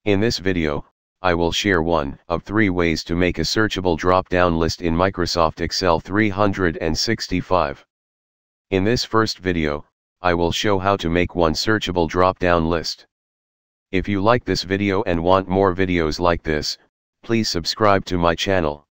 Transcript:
In this video, I will share one of 3 ways to make a searchable drop-down list in Microsoft Excel 365. In this first video, I will show how to make one searchable drop-down list. If you like this video and want more videos like this, please subscribe to my channel.